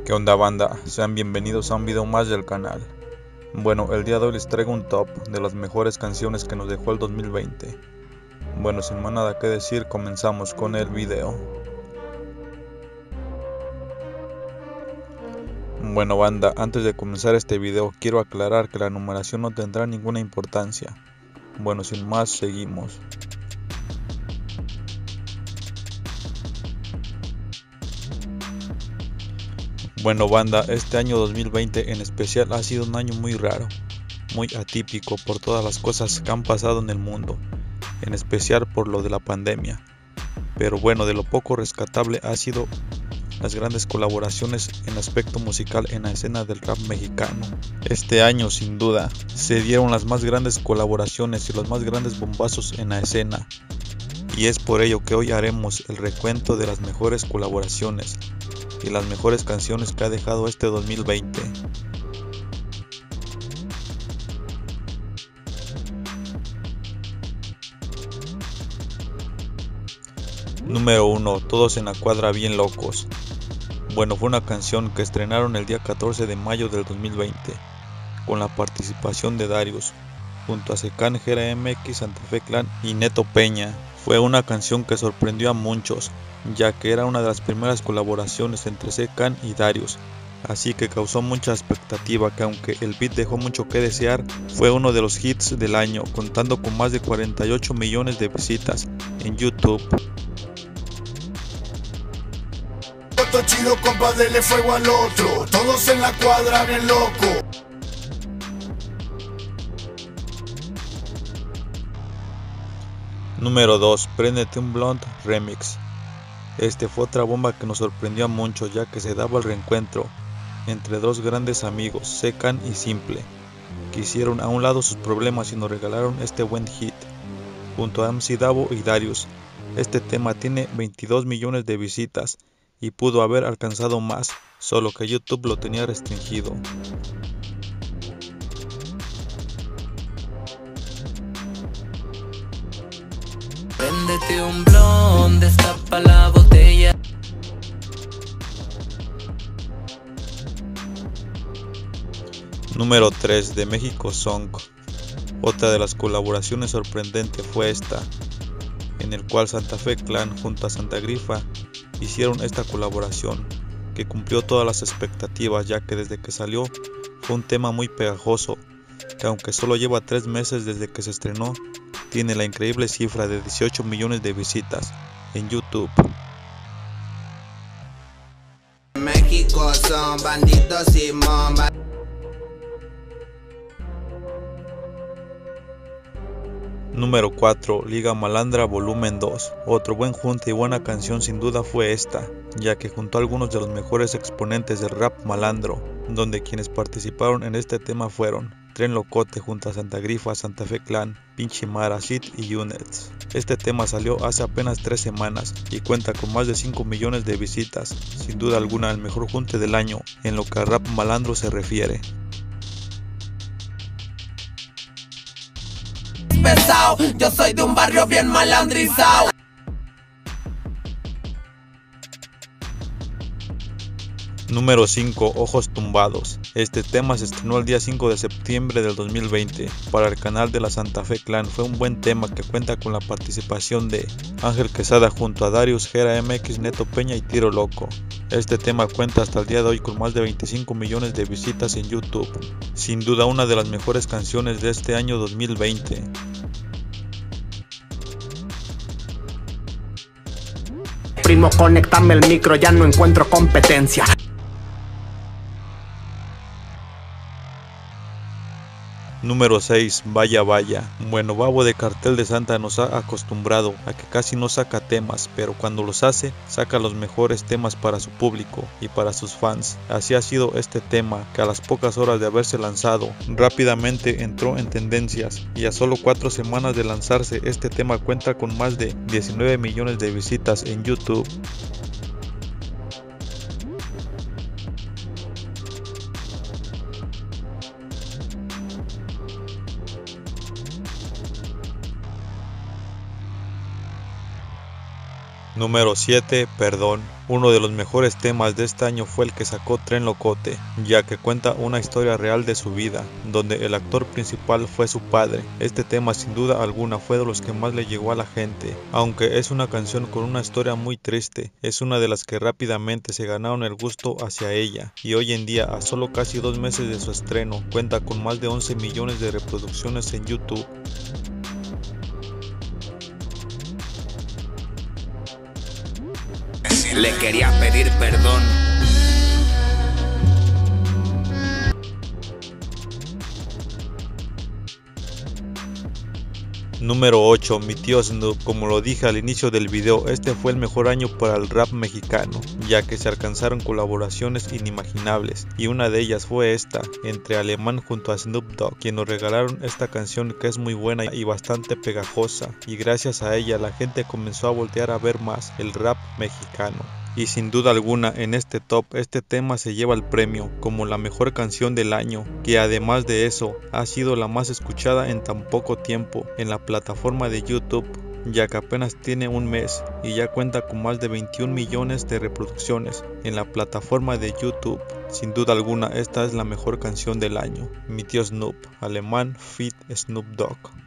¿Qué onda, banda? Sean bienvenidos a un video más del canal. Bueno, el día de hoy les traigo un top de las mejores canciones que nos dejó el 2020. Bueno, sin más nada que decir, comenzamos con el video. Bueno, banda, antes de comenzar este video quiero aclarar que la numeración no tendrá ninguna importancia. Bueno, sin más, seguimos. Bueno, banda, este año 2020 en especial ha sido un año muy raro, muy atípico por todas las cosas que han pasado en el mundo, en especial por lo de la pandemia. Pero bueno, de lo poco rescatable ha sido las grandes colaboraciones en aspecto musical en la escena del rap mexicano. Este año, sin duda, se dieron las más grandes colaboraciones y los más grandes bombazos en la escena. Y es por ello que hoy haremos el recuento de las mejores colaboraciones y las mejores canciones que ha dejado este 2020. Número 1. Todos en la cuadra bien locos. Bueno, fue una canción que estrenaron el día 14 de mayo del 2020, con la participación de Darius, junto a Secan, Jera MX, Santa Fe Clan y Neto Peña. Fue una canción que sorprendió a muchos, ya que era una de las primeras colaboraciones entre Secan y Darius, así que causó mucha expectativa que aunque el beat dejó mucho que desear, fue uno de los hits del año, contando con más de 48 millones de visitas en YouTube. Otro chido, compa, dele fuego al otro, todos en la cuadra bien loco. Número 2. Préndete un Blunt Remix. Este fue otra bomba que nos sorprendió a muchos, ya que se daba el reencuentro entre dos grandes amigos, Secan y Simple, que hicieron a un lado sus problemas y nos regalaron este buen hit, junto a MC Davo y Darius. Este tema tiene 22 millones de visitas y pudo haber alcanzado más, solo que YouTube lo tenía restringido. Préndete un blond, destapa la botella. Número 3. De México Song. Otra de las colaboraciones sorprendentes fue esta, en el cual Santa Fe Clan junto a Santa Grifa hicieron esta colaboración, que cumplió todas las expectativas, ya que desde que salió fue un tema muy pegajoso, que aunque solo lleva 3 meses desde que se estrenó, tiene la increíble cifra de 18 millones de visitas en YouTube. México son bandidos y momba. Número 4. Liga Malandra Volumen 2. Otro buen junte y buena canción sin duda fue esta, ya que juntó a algunos de los mejores exponentes del rap malandro, donde quienes participaron en este tema fueron Tren Locote junto a Santa Grifa, Santa Fe Clan, Pinche Mara, Sid y Unets. Este tema salió hace apenas 3 semanas y cuenta con más de 5 millones de visitas, sin duda alguna el mejor junte del año en lo que a rap malandro se refiere. Pesado, yo soy de un barrio bien malandrizado. Número 5. Ojos Tumbados. Este tema se estrenó el día 5 de septiembre del 2020 para el canal de la Santa Fe Clan. Fue un buen tema que cuenta con la participación de Ángel Quesada junto a Darius, Jera MX, Neto Peña y Tiro Loco. Este tema cuenta hasta el día de hoy con más de 25 millones de visitas en YouTube. Sin duda una de las mejores canciones de este año 2020. Primo, conéctame el micro, ya no encuentro competencia. Número 6. Vaya Vaya. Bueno, Babo de Cartel de Santa nos ha acostumbrado a que casi no saca temas, pero cuando los hace, saca los mejores temas para su público y para sus fans. Así ha sido este tema, que a las pocas horas de haberse lanzado, rápidamente entró en tendencias, y a solo 4 semanas de lanzarse, este tema cuenta con más de 19 millones de visitas en YouTube. Número 7. Perdón. Uno de los mejores temas de este año fue el que sacó Tren Locote, ya que cuenta una historia real de su vida, donde el actor principal fue su padre. Este tema sin duda alguna fue de los que más le llegó a la gente, aunque es una canción con una historia muy triste, es una de las que rápidamente se ganaron el gusto hacia ella, y hoy en día, a solo casi 2 meses de su estreno, cuenta con más de 11 millones de reproducciones en YouTube. Le quería pedir perdón. Número 8. Mi tío Snoop. Como lo dije al inicio del video, este fue el mejor año para el rap mexicano, ya que se alcanzaron colaboraciones inimaginables, y una de ellas fue esta, entre Alemán junto a Snoop Dogg, quien nos regalaron esta canción que es muy buena y bastante pegajosa, y gracias a ella la gente comenzó a voltear a ver más el rap mexicano. Y sin duda alguna en este top este tema se lleva el premio como la mejor canción del año, que además de eso ha sido la más escuchada en tan poco tiempo en la plataforma de YouTube, ya que apenas tiene un mes y ya cuenta con más de 21 millones de reproducciones en la plataforma de YouTube. Sin duda alguna esta es la mejor canción del año. Mi tío Snoop, Alemán feat. Snoop Dogg.